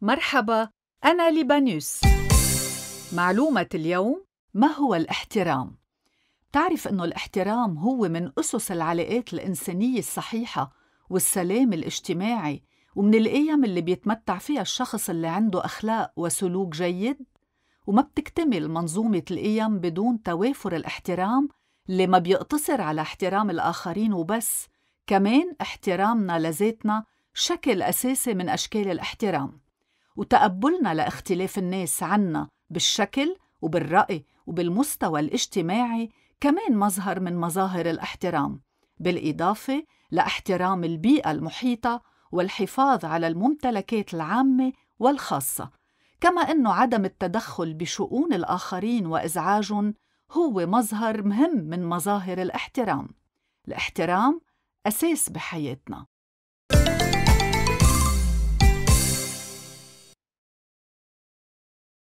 مرحبا، أنا ليبانوس. معلومة اليوم: ما هو الاحترام؟ تعرف أنه الاحترام هو من أسس العلاقات الإنسانية الصحيحة والسلام الاجتماعي، ومن القيم اللي بيتمتع فيها الشخص اللي عنده أخلاق وسلوك جيد. وما بتكتمل منظومة القيم بدون توافر الاحترام، اللي ما بيقتصر على احترام الآخرين وبس، كمان احترامنا لذاتنا شكل أساسي من أشكال الاحترام. وتقبلنا لاختلاف الناس عنا بالشكل وبالرأي وبالمستوى الاجتماعي كمان مظهر من مظاهر الاحترام، بالإضافة لاحترام البيئة المحيطة والحفاظ على الممتلكات العامة والخاصة. كما أنه عدم التدخل بشؤون الآخرين وإزعاجهم هو مظهر مهم من مظاهر الاحترام. الاحترام أساس بحياتنا.